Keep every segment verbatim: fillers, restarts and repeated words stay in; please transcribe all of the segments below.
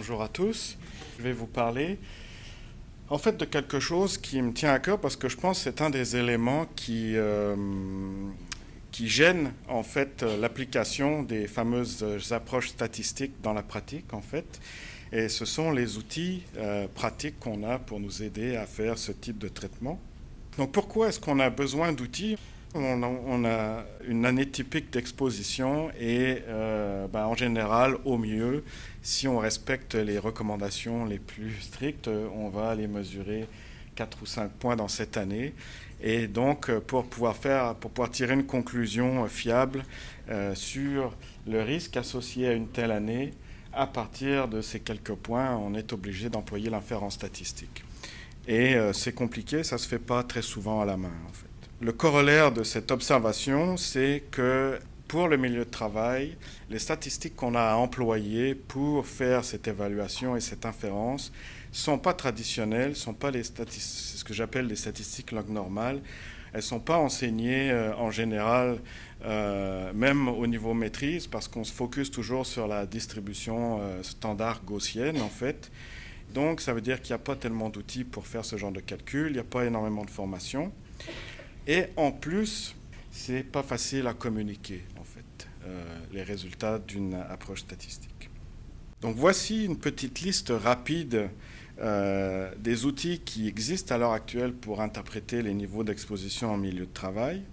bonjour à tous. Je vais vous parler en fait de quelque chose qui me tient à cœur parce que je pense que c'est un des éléments qui, euh, qui gêne en fait l'application des fameuses approches statistiques dans la pratique en fait. Et ce sont les outils euh, pratiques qu'on a pour nous aider à faire ce type de traitement. Donc pourquoi est-ce qu'on a besoin d'outils ? On a, on a une année typique d'exposition et euh, ben, en général, au mieux, si on respecte les recommandations les plus strictes, on va aller mesurer quatre ou cinq points dans cette année. Et donc, pour pouvoir, faire, pour pouvoir tirer une conclusion fiable euh, sur le risque associé à une telle année, à partir de ces quelques points, on est obligé d'employer l'inférence statistique. Et euh, c'est compliqué, ça ne se fait pas très souvent à la main, en fait. Le corollaire de cette observation, c'est que pour le milieu de travail, les statistiques qu'on a à employer pour faire cette évaluation et cette inférence ne sont pas traditionnelles, ne sont pas les statistiques, ce que j'appelle les statistiques log normales. Elles ne sont pas enseignées euh, en général, euh, même au niveau maîtrise, parce qu'on se focus toujours sur la distribution euh, standard gaussienne, en fait. Donc, ça veut dire qu'il n'y a pas tellement d'outils pour faire ce genre de calcul, il n'y a pas énormément de formation. Et en plus, c'est pas facile à communiquer, en fait, euh, les résultats d'une approche statistique. Donc voici une petite liste rapide euh, des outils qui existent à l'heure actuelle pour interpréter les niveaux d'exposition en milieu de travail.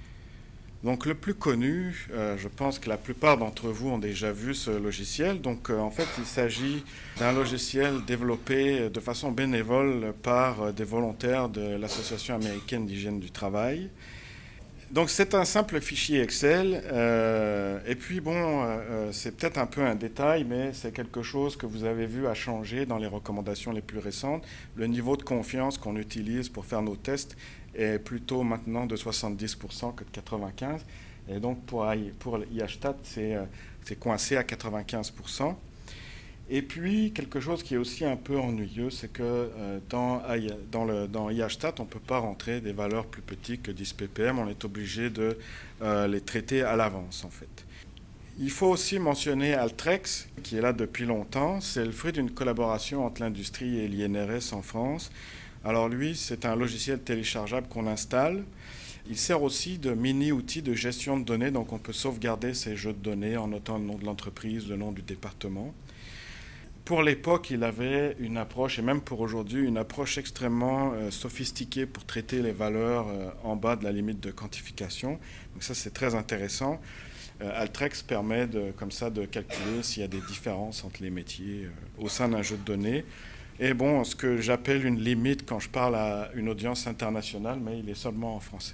Donc le plus connu, euh, je pense que la plupart d'entre vous ont déjà vu ce logiciel. Donc euh, en fait, il s'agit d'un logiciel développé de façon bénévole par euh, des volontaires de l'Association américaine d'hygiène du travail. Donc c'est un simple fichier Excel. Euh, et puis bon, euh, c'est peut-être un peu un détail, mais c'est quelque chose que vous avez vu à changer dans les recommandations les plus récentes. Le niveau de confiance qu'on utilise pour faire nos tests est plutôt maintenant de soixante-dix pour cent que de quatre-vingt-quinze pour cent. Et donc pour, pour IHStat, c'est c'est coincé à quatre-vingt-quinze pour cent. Et puis quelque chose qui est aussi un peu ennuyeux, c'est que euh, dans, dans, le, dans IHStat, on ne peut pas rentrer des valeurs plus petites que dix ppm. On est obligé de euh, les traiter à l'avance, en fait. Il faut aussi mentionner Altrex, qui est là depuis longtemps. C'est le fruit d'une collaboration entre l'industrie et l'I N R S en France. Alors lui, c'est un logiciel téléchargeable qu'on installe. Il sert aussi de mini-outil de gestion de données, donc on peut sauvegarder ces jeux de données en notant le nom de l'entreprise, le nom du département. Pour l'époque, il avait une approche, et même pour aujourd'hui, une approche extrêmement euh, sophistiquée pour traiter les valeurs euh, en bas de la limite de quantification. Donc ça, c'est très intéressant. Euh, Altrex permet de, comme ça de calculer s'il y a des différences entre les métiers euh, au sein d'un jeu de données. Et bon, ce que j'appelle une limite quand je parle à une audience internationale, mais il est seulement en français.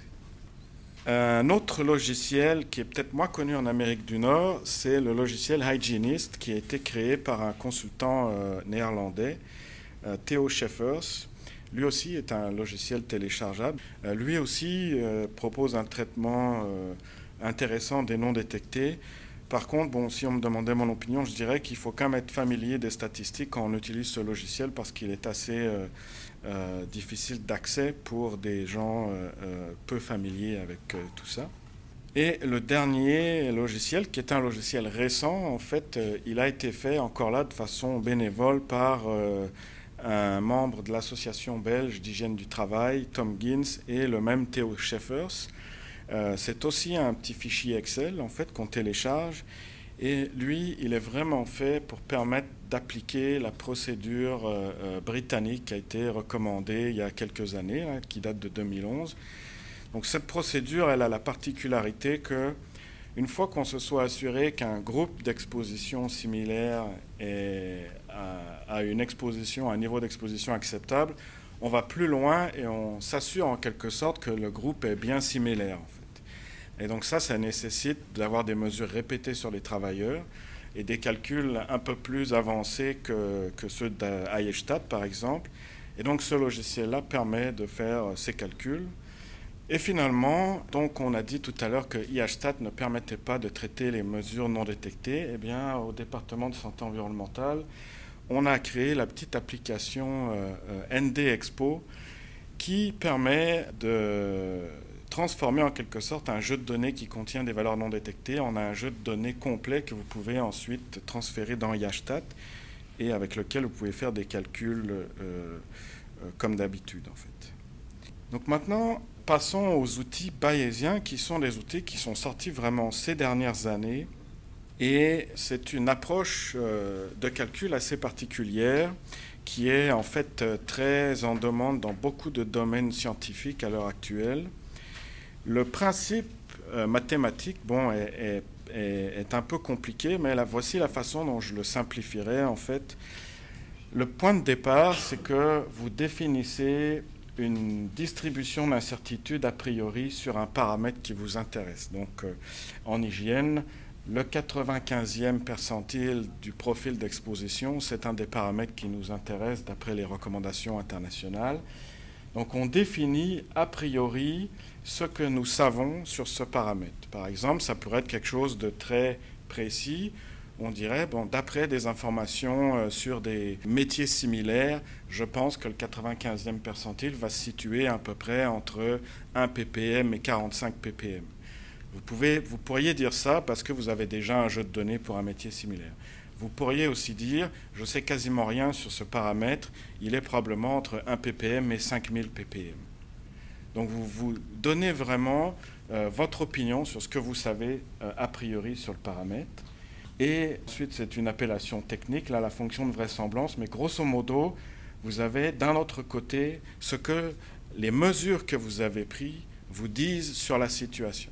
Un autre logiciel qui est peut-être moins connu en Amérique du Nord, c'est le logiciel Hygienist, qui a été créé par un consultant euh, néerlandais, euh, Theo Schaeffers. Lui aussi est un logiciel téléchargeable. Euh, lui aussi euh, propose un traitement euh, intéressant des non détectés. Par contre, bon, si on me demandait mon opinion, je dirais qu'il faut quand même être familier des statistiques quand on utilise ce logiciel parce qu'il est assez euh, euh, difficile d'accès pour des gens euh, euh, peu familiers avec euh, tout ça. Et le dernier logiciel, qui est un logiciel récent, en fait, euh, il a été fait encore là de façon bénévole par euh, un membre de l'association belge d'hygiène du travail, Tom Gins, et le même Theo Schaeffers. Euh, c'est aussi un petit fichier Excel en fait qu'on télécharge et lui il est vraiment fait pour permettre d'appliquer la procédure euh, euh, britannique qui a été recommandée il y a quelques années, hein, qui date de deux mille onze. Donc cette procédure elle a la particularité que une fois qu'on se soit assuré qu'un groupe d'exposition similaire est à, à une exposition, à un niveau d'exposition acceptable, on va plus loin et on s'assure en quelque sorte que le groupe est bien similaire en fait. Et donc ça, ça nécessite d'avoir des mesures répétées sur les travailleurs et des calculs un peu plus avancés que, que ceux d'IHStat par exemple. Et donc ce logiciel-là permet de faire ces calculs. Et finalement, donc on a dit tout à l'heure que IHStat ne permettait pas de traiter les mesures non détectées. Eh bien, au département de santé environnementale, on a créé la petite application euh, N D Expo qui permet de transformer en quelque sorte un jeu de données qui contient des valeurs non détectées en un jeu de données complet que vous pouvez ensuite transférer dans IHStat et avec lequel vous pouvez faire des calculs euh, euh, comme d'habitude en fait. Donc maintenant, passons aux outils bayésiens qui sont des outils qui sont sortis vraiment ces dernières années et c'est une approche euh, de calcul assez particulière qui est en fait très en demande dans beaucoup de domaines scientifiques à l'heure actuelle. Le principe euh, mathématique, bon, est, est, est un peu compliqué, mais là, voici la façon dont je le simplifierai. En fait, le point de départ, c'est que vous définissez une distribution d'incertitude a priori sur un paramètre qui vous intéresse. Donc, euh, en hygiène, le quatre-vingt-quinzième percentile du profil d'exposition, c'est un des paramètres qui nous intéresse d'après les recommandations internationales. Donc on définit a priori ce que nous savons sur ce paramètre. Par exemple, ça pourrait être quelque chose de très précis. On dirait, bon, d'après des informations sur des métiers similaires, je pense que le quatre-vingt-quinzième percentile va se situer à peu près entre un ppm et quarante-cinq ppm. Vous, pouvez, vous pourriez dire ça parce que vous avez déjà un jeu de données pour un métier similaire. Vous pourriez aussi dire, je ne sais quasiment rien sur ce paramètre, il est probablement entre un ppm et cinq mille ppm. Donc vous vous donnez vraiment euh, votre opinion sur ce que vous savez euh, a priori sur le paramètre. Et ensuite, c'est une appellation technique, là, la fonction de vraisemblance, mais grosso modo, vous avez d'un autre côté ce que les mesures que vous avez prises vous disent sur la situation.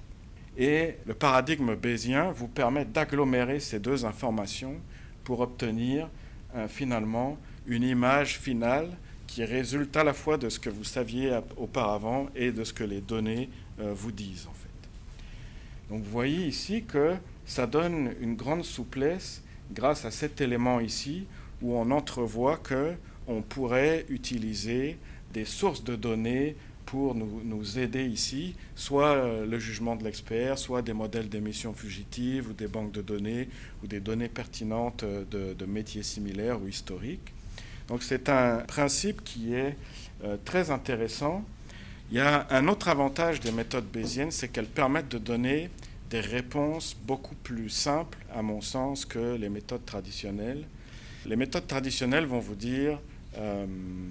Et le paradigme bayésien vous permet d'agglomérer ces deux informations pour obtenir euh, finalement une image finale qui résulte à la fois de ce que vous saviez auparavant et de ce que les données euh, vous disent en fait. Donc vous voyez ici que ça donne une grande souplesse grâce à cet élément ici où on entrevoit qu'on pourrait utiliser des sources de données pour nous, nous aider ici, soit euh, le jugement de l'expert, soit des modèles d'émissions fugitives ou des banques de données ou des données pertinentes de, de métiers similaires ou historiques. Donc c'est un principe qui est euh, très intéressant. Il y a un autre avantage des méthodes bayésiennes, c'est qu'elles permettent de donner des réponses beaucoup plus simples, à mon sens, que les méthodes traditionnelles. Les méthodes traditionnelles vont vous dire euh,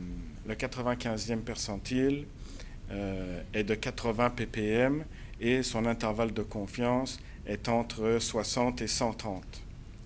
le quatre-vingt-quinzième percentile euh, est de quatre-vingts ppm et son intervalle de confiance est entre soixante et cent trente.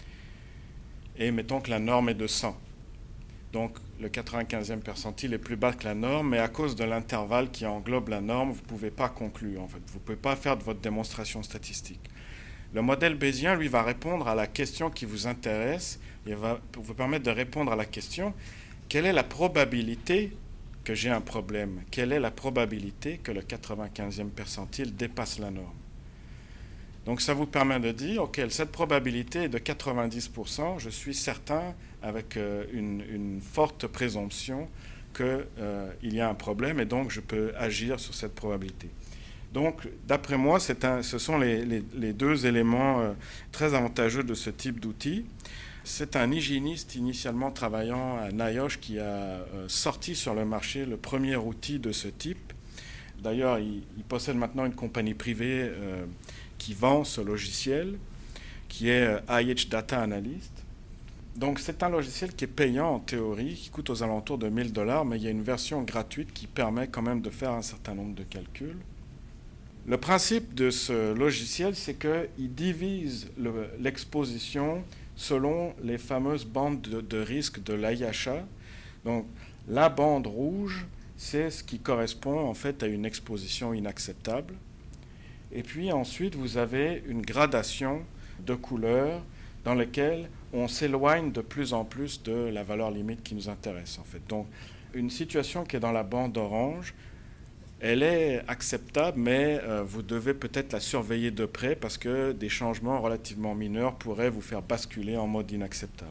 Et mettons que la norme est de cent. Donc le quatre-vingt-quinzième percentile est plus bas que la norme, mais à cause de l'intervalle qui englobe la norme, vous ne pouvez pas conclure. En fait. Vous ne pouvez pas faire de votre démonstration statistique. Le modèle bayésien, lui, va répondre à la question qui vous intéresse. Il va vous permettre de répondre à la question quelle est la probabilité que j'ai un problème? Quelle est la probabilité que le quatre-vingt-quinzième percentile dépasse la norme? Donc ça vous permet de dire, ok, cette probabilité est de quatre-vingt-dix pour cent, je suis certain avec euh, une, une forte présomption qu'il euh, y a un problème et donc je peux agir sur cette probabilité. Donc d'après moi, c'est un, ce sont les, les, les deux éléments euh, très avantageux de ce type d'outil. C'est un hygiéniste initialement travaillant à NIOSH qui a euh, sorti sur le marché le premier outil de ce type. D'ailleurs, il, il possède maintenant une compagnie privée euh, qui vend ce logiciel, qui est I H Data Analyst. Donc c'est un logiciel qui est payant en théorie, qui coûte aux alentours de mille dollars, mais il y a une version gratuite qui permet quand même de faire un certain nombre de calculs. Le principe de ce logiciel, c'est qu'il divise le, l'exposition selon les fameuses bandes de, de risque de l'A I H A. Donc la bande rouge, c'est ce qui correspond en fait à une exposition inacceptable. Et puis ensuite, vous avez une gradation de couleurs dans laquelle on s'éloigne de plus en plus de la valeur limite qui nous intéresse en fait. Donc une situation qui est dans la bande orange, elle est acceptable, mais euh, vous devez peut-être la surveiller de près parce que des changements relativement mineurs pourraient vous faire basculer en mode inacceptable.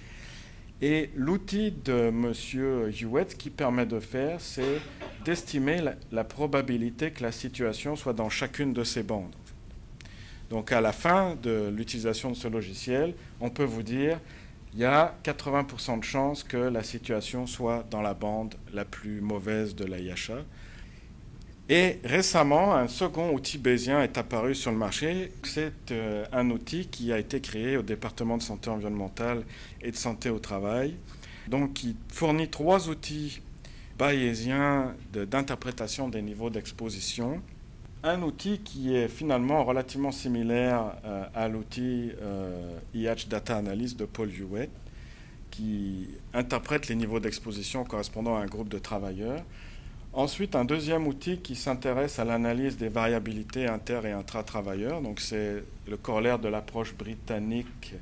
Et l'outil de M. Hewitt, ce qu'il permet de faire, c'est d'estimer la, la probabilité que la situation soit dans chacune de ces bandes. Donc à la fin de l'utilisation de ce logiciel, on peut vous dire il y a quatre-vingts pour cent de chances que la situation soit dans la bande la plus mauvaise de l'A I H A. Et récemment, un second outil bayésien est apparu sur le marché. C'est euh, un outil qui a été créé au département de santé environnementale et de santé au travail. Donc, il fournit trois outils bayésiens d'interprétation des niveaux d'exposition. Un outil qui est finalement relativement similaire euh, à l'outil euh, I H Data Analysis de Paul Hewitt, qui interprète les niveaux d'exposition correspondant à un groupe de travailleurs. Ensuite, un deuxième outil qui s'intéresse à l'analyse des variabilités inter- et intra-travailleurs. Donc, c'est le corollaire de l'approche britannique,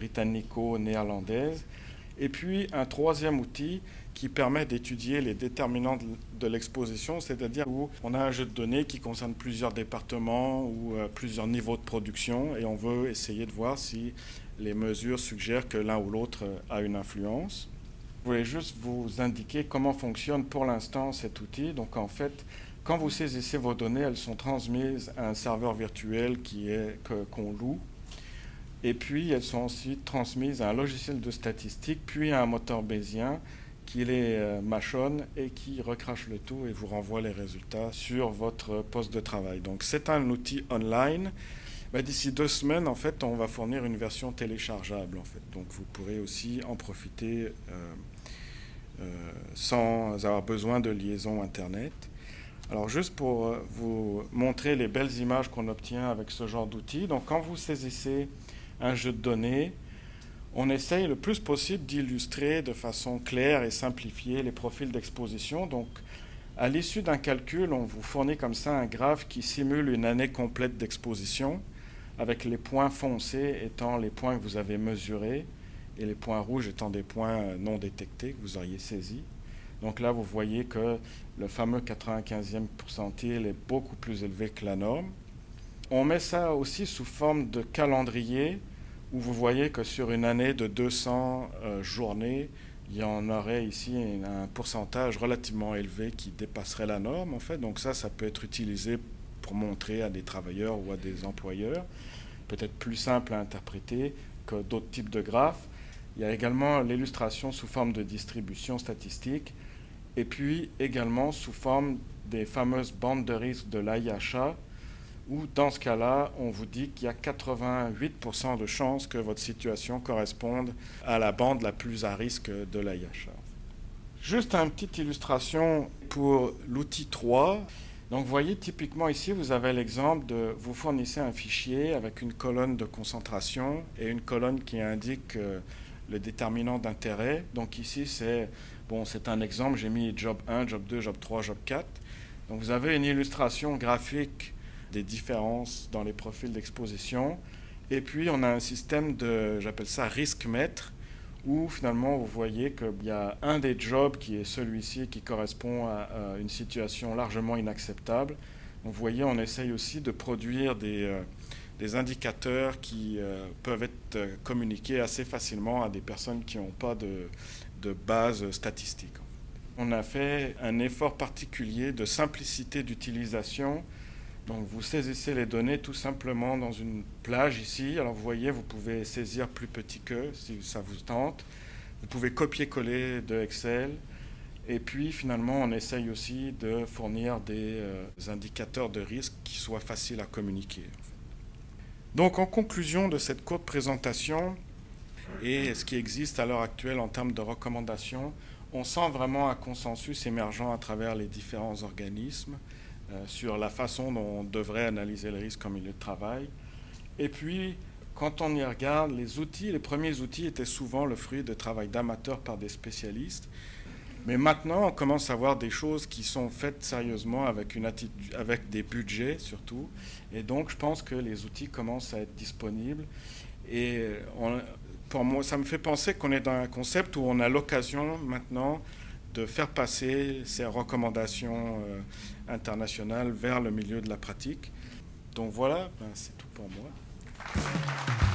britannico-néerlandaise. Et puis, un troisième outil qui permet d'étudier les déterminants de, de l'exposition, c'est-à-dire où on a un jeu de données qui concerne plusieurs départements ou euh, plusieurs niveaux de production et on veut essayer de voir si les mesures suggèrent que l'un ou l'autre a une influence. Je voulais juste vous indiquer comment fonctionne pour l'instant cet outil. Donc en fait, quand vous saisissez vos données, elles sont transmises à un serveur virtuel qui est, que, qu'on loue. Et puis elles sont ensuite transmises à un logiciel de statistique, puis à un moteur bayésien qui les euh, mâchonne et qui recrache le tout et vous renvoie les résultats sur votre poste de travail. Donc c'est un outil online. Ben, d'ici deux semaines, en fait, on va fournir une version téléchargeable. En fait. Donc vous pourrez aussi en profiter euh, euh, sans avoir besoin de liaison Internet. Alors juste pour vous montrer les belles images qu'on obtient avec ce genre d'outil. Donc quand vous saisissez un jeu de données, on essaye le plus possible d'illustrer de façon claire et simplifiée les profils d'exposition. Donc à l'issue d'un calcul, on vous fournit comme ça un graphe qui simule une année complète d'exposition, avec les points foncés étant les points que vous avez mesurés et les points rouges étant des points non détectés que vous auriez saisis. Donc là, vous voyez que le fameux quatre-vingt-quinzième pourcentile est beaucoup plus élevé que la norme. On met ça aussi sous forme de calendrier, où vous voyez que sur une année de deux cents euh, journées, il y en aurait ici un pourcentage relativement élevé qui dépasserait la norme, en fait. Donc ça, ça peut être utilisé pour montrer à des travailleurs ou à des employeurs, peut-être plus simple à interpréter que d'autres types de graphes. Il y a également l'illustration sous forme de distribution statistique, et puis également sous forme des fameuses bandes de risque de l'A I H A, où dans ce cas-là, on vous dit qu'il y a quatre-vingt-huit pour cent de chances que votre situation corresponde à la bande la plus à risque de l'A I H A. Juste une petite illustration pour l'outil trois. Donc vous voyez, typiquement ici, vous avez l'exemple de vous fournissez un fichier avec une colonne de concentration et une colonne qui indique euh, le déterminant d'intérêt. Donc ici, c'est bon, c'est un exemple, j'ai mis job un, job deux, job trois, job quatre. Donc vous avez une illustration graphique des différences dans les profils d'exposition. Et puis, on a un système de, j'appelle ça risque-mètre, où finalement, vous voyez qu'il y a un des jobs qui est celui-ci, qui correspond à, à une situation largement inacceptable. Donc, vous voyez, on essaye aussi de produire des, euh, des indicateurs qui euh, peuvent être euh, communiqués assez facilement à des personnes qui n'ont pas de, de base statistique. On a fait un effort particulier de simplicité d'utilisation. Donc vous saisissez les données tout simplement dans une plage ici. Alors vous voyez, vous pouvez saisir plus petit que si ça vous tente. Vous pouvez copier-coller de Excel. Et puis finalement, on essaye aussi de fournir des euh, indicateurs de risque qui soient faciles à communiquer. Donc en conclusion de cette courte présentation et ce qui existe à l'heure actuelle en termes de recommandations, on sent vraiment un consensus émergent à travers les différents organismes Euh, sur la façon dont on devrait analyser le risque en milieu de travail. Et puis, quand on y regarde, les outils, les premiers outils étaient souvent le fruit de travail d'amateurs par des spécialistes. Mais maintenant, on commence à voir des choses qui sont faites sérieusement avec, une attitude, avec des budgets surtout. Et donc, je pense que les outils commencent à être disponibles. Et on, pour moi, ça me fait penser qu'on est dans un concept où on a l'occasion maintenant de faire passer ces recommandations euh, internationales vers le milieu de la pratique. Donc voilà, ben, c'est tout pour moi.